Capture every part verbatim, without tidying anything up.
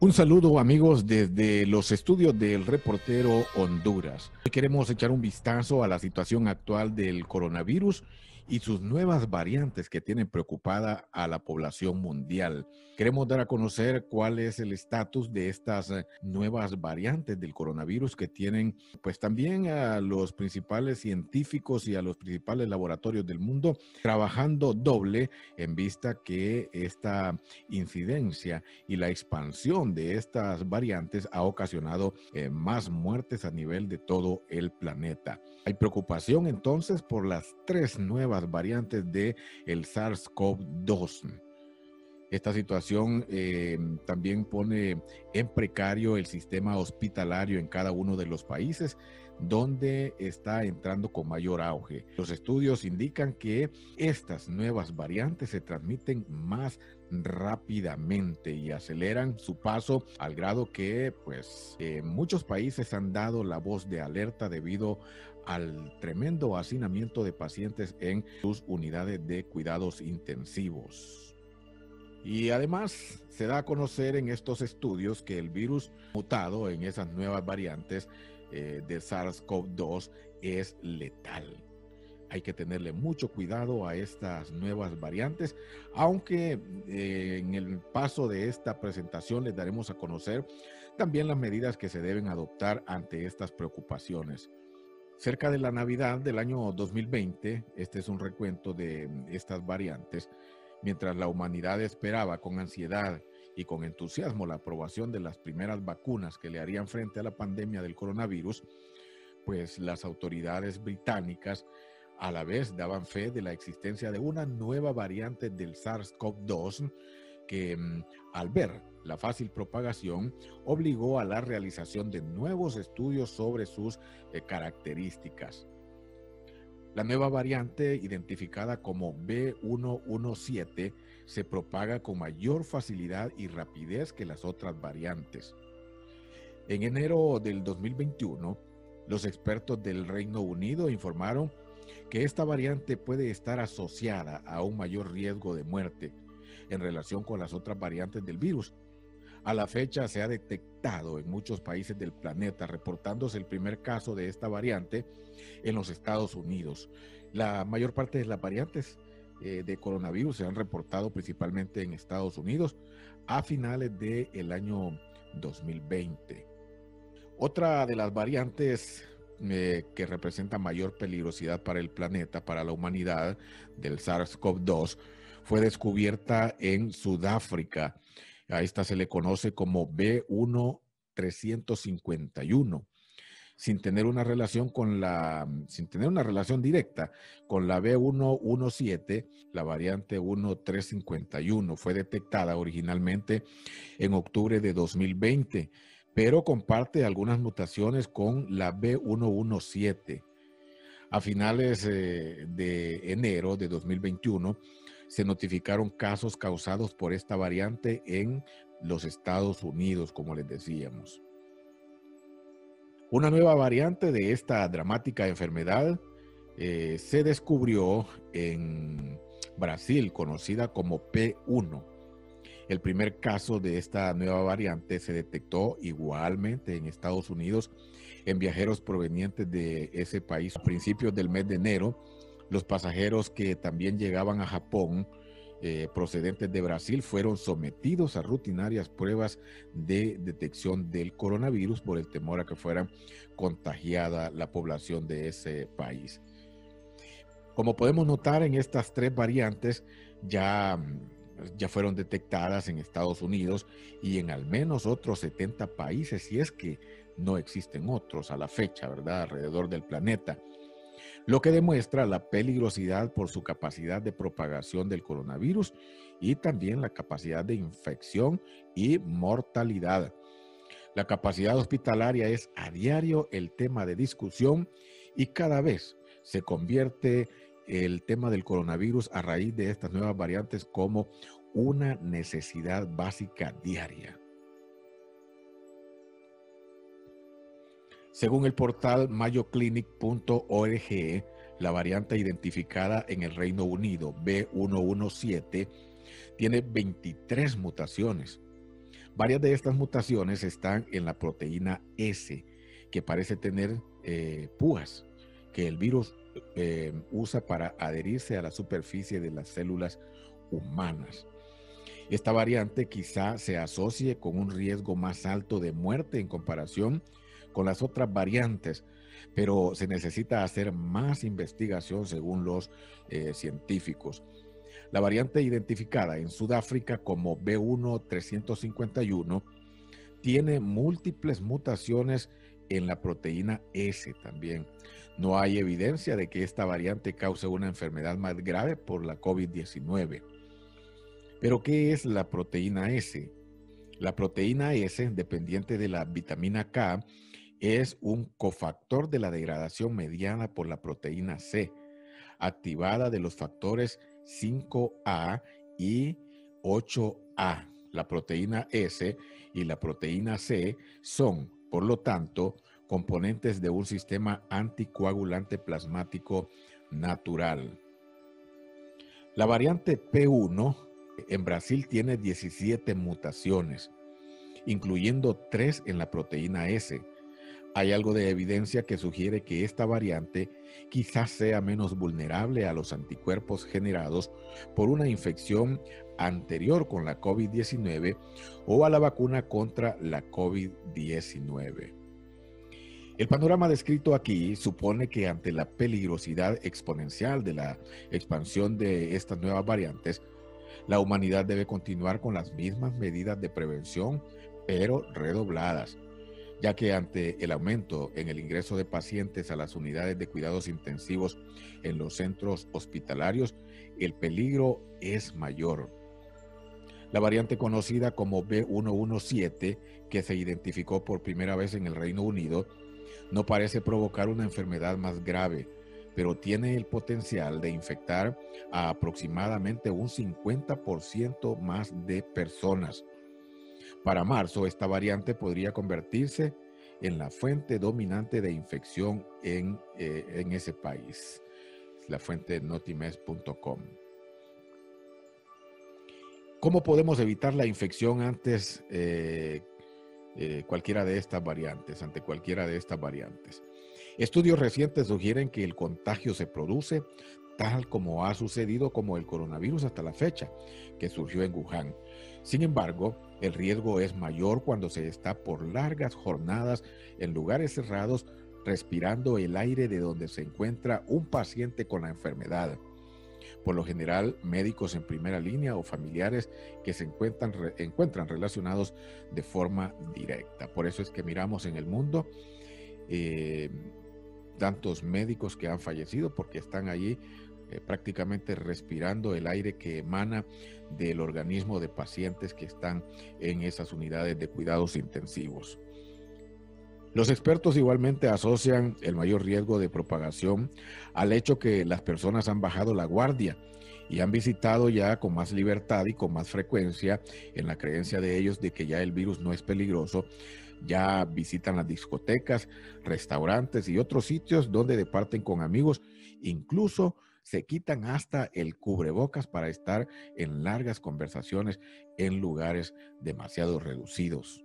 Un saludo amigos desde los estudios del Reportero Honduras. Hoy queremos echar un vistazo a la situación actual del coronavirus y sus nuevas variantes que tienen preocupada a la población mundial. Queremos dar a conocer cuál es el estatus de estas eh, nuevas variantes del coronavirus que tienen pues también a los principales científicos y a los principales laboratorios del mundo trabajando doble en vista que esta incidencia y la expansión de estas variantes ha ocasionado eh, más muertes a nivel de todo el planeta. Hay preocupación entonces por las tres nuevas variantes de el SARS-CoV dos. Esta situación eh, también pone en precario el sistema hospitalario en cada uno de los países donde está entrando con mayor auge. Los estudios indican que estas nuevas variantes se transmiten más rápidamente y aceleran su paso al grado que pues eh, muchos países han dado la voz de alerta debido al tremendo hacinamiento de pacientes en sus unidades de cuidados intensivos. Y además se da a conocer en estos estudios que el virus mutado en esas nuevas variantes eh, de SARS-CoV dos es letal. Hay que tenerle mucho cuidado a estas nuevas variantes, aunque eh, en el paso de esta presentación les daremos a conocer también las medidas que se deben adoptar ante estas preocupaciones. Cerca de la Navidad del año dos mil veinte, este es un recuento de estas variantes, mientras la humanidad esperaba con ansiedad y con entusiasmo la aprobación de las primeras vacunas que le harían frente a la pandemia del coronavirus, pues las autoridades británicas a la vez daban fe de la existencia de una nueva variante del SARS-CoV dos que al ver la fácil propagación obligó a la realización de nuevos estudios sobre sus eh, características. La nueva variante, identificada como B uno uno siete, se propaga con mayor facilidad y rapidez que las otras variantes. En enero del dos mil veintiuno, los expertos del Reino Unido informaron que esta variante puede estar asociada a un mayor riesgo de muerte en relación con las otras variantes del virus. A la fecha se ha detectado en muchos países del planeta, reportándose el primer caso de esta variante en los Estados Unidos. La mayor parte de las variantes eh, de coronavirus se han reportado principalmente en Estados Unidos a finales del año dos mil veinte. Otra de las variantes eh, que representa mayor peligrosidad para el planeta, para la humanidad, del SARS-CoV dos, fue descubierta en Sudáfrica. A esta se le conoce como B uno trescientos cincuenta y uno, sin tener una relación con la, sin tener una relación directa con la B uno uno siete, la variante uno tres cincuenta y uno fue detectada originalmente en octubre de dos mil veinte, pero comparte algunas mutaciones con la B uno uno siete. A finales eh, de enero de dos mil veintiuno, se notificaron casos causados por esta variante en los Estados Unidos, como les decíamos. Una nueva variante de esta dramática enfermedad eh, se descubrió en Brasil, conocida como P uno. El primer caso de esta nueva variante se detectó igualmente en Estados Unidos en viajeros provenientes de ese país a principios del mes de enero. Los pasajeros que también llegaban a Japón eh, procedentes de Brasil fueron sometidos a rutinarias pruebas de detección del coronavirus por el temor a que fueran contagiada la población de ese país. Como podemos notar, en estas tres variantes ya, ya fueron detectadas en Estados Unidos y en al menos otros setenta países, si es que no existen otros a la fecha, ¿verdad?, alrededor del planeta. Lo que demuestra la peligrosidad por su capacidad de propagación del coronavirus y también la capacidad de infección y mortalidad. La capacidad hospitalaria es a diario el tema de discusión y cada vez se convierte el tema del coronavirus a raíz de estas nuevas variantes como una necesidad básica diaria. Según el portal mayo clinic punto org, la variante identificada en el Reino Unido, B uno uno siete, tiene veintitrés mutaciones. Varias de estas mutaciones están en la proteína S, que parece tener eh, púas, que el virus eh, usa para adherirse a la superficie de las células humanas. Esta variante quizá se asocie con un riesgo más alto de muerte en comparación con las otras variantes, pero se necesita hacer más investigación según los eh, científicos. La variante identificada en Sudáfrica como B uno trescientos cincuenta y uno tiene múltiples mutaciones en la proteína S también. No hay evidencia de que esta variante cause una enfermedad más grave por la COVID diecinueve. Pero, ¿qué es la proteína S? La proteína S, dependiente de la vitamina K, es un cofactor de la degradación mediada por la proteína C, activada de los factores cinco A y ocho A. La proteína S y la proteína C son, por lo tanto, componentes de un sistema anticoagulante plasmático natural. La variante P uno en Brasil tiene diecisiete mutaciones, incluyendo tres en la proteína S. Hay algo de evidencia que sugiere que esta variante quizás sea menos vulnerable a los anticuerpos generados por una infección anterior con la COVID diecinueve o a la vacuna contra la COVID diecinueve. El panorama descrito aquí supone que ante la peligrosidad exponencial de la expansión de estas nuevas variantes, la humanidad debe continuar con las mismas medidas de prevención, pero redobladas, ya que ante el aumento en el ingreso de pacientes a las unidades de cuidados intensivos en los centros hospitalarios, el peligro es mayor. La variante conocida como B uno uno siete, que se identificó por primera vez en el Reino Unido, no parece provocar una enfermedad más grave, pero tiene el potencial de infectar a aproximadamente un cincuenta por ciento más de personas. Para marzo, esta variante podría convertirse en la fuente dominante de infección en, eh, en ese país. La fuente notimes punto com. ¿Cómo podemos evitar la infección antes eh, eh, cualquiera de estas variantes, ante cualquiera de estas variantes? Estudios recientes sugieren que el contagio se produce tal como ha sucedido como el coronavirus hasta la fecha, que surgió en Wuhan. Sin embargo, el riesgo es mayor cuando se está por largas jornadas en lugares cerrados respirando el aire de donde se encuentra un paciente con la enfermedad. Por lo general, médicos en primera línea o familiares que se encuentran, re, encuentran relacionados de forma directa. Por eso es que miramos en el mundo eh, tantos médicos que han fallecido porque están allí eh, prácticamente respirando el aire que emana del organismo de pacientes que están en esas unidades de cuidados intensivos. Los expertos igualmente asocian el mayor riesgo de propagación al hecho que las personas han bajado la guardia y han visitado ya con más libertad y con más frecuencia, en la creencia de ellos de que ya el virus no es peligroso. Ya visitan las discotecas, restaurantes y otros sitios donde departen con amigos. Incluso se quitan hasta el cubrebocas para estar en largas conversaciones en lugares demasiado reducidos.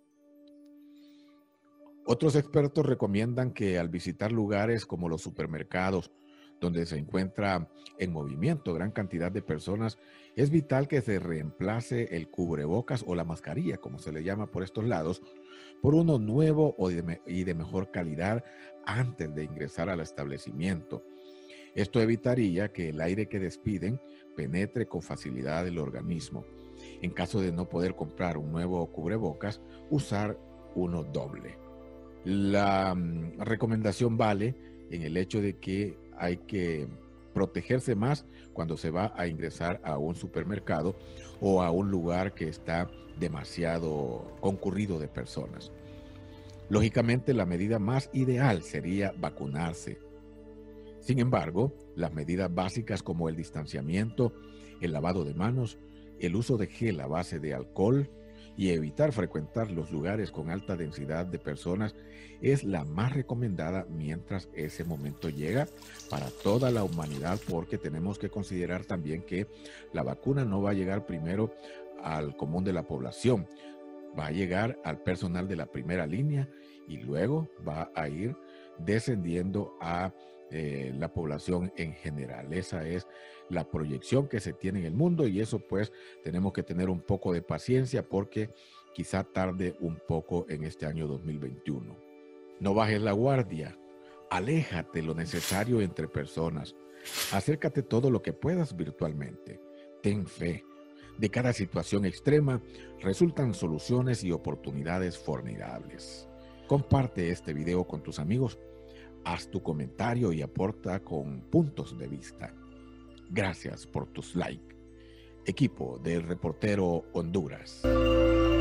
Otros expertos recomiendan que al visitar lugares como los supermercados, donde se encuentra en movimiento gran cantidad de personas, es vital que se reemplace el cubrebocas o la mascarilla, como se le llama por estos lados, por uno nuevo y de mejor calidad antes de ingresar al establecimiento. Esto evitaría que el aire que despiden penetre con facilidad el organismo. En caso de no poder comprar un nuevo cubrebocas, usar uno doble. La um, recomendación vale en el hecho de que hay que protegerse más cuando se va a ingresar a un supermercado o a un lugar que está demasiado concurrido de personas. Lógicamente, la medida más ideal sería vacunarse. Sin embargo, las medidas básicas como el distanciamiento, el lavado de manos, el uso de gel a base de alcohol y evitar frecuentar los lugares con alta densidad de personas es la más recomendada mientras ese momento llega para toda la humanidad, porque tenemos que considerar también que la vacuna no va a llegar primero al común de la población. va a llegar al personal de la primera línea y luego va a ir descendiendo a eh, la población en general. Esa es la proyección que se tiene en el mundo y eso pues tenemos que tener un poco de paciencia porque quizá tarde un poco en este año dos mil veintiuno. No bajes la guardia, aléjate lo necesario entre personas, acércate todo lo que puedas virtualmente, ten fe. De cada situación extrema resultan soluciones y oportunidades formidables. Comparte este video con tus amigos, haz tu comentario y aporta con puntos de vista. Gracias por tus likes. Equipo del Reportero Honduras.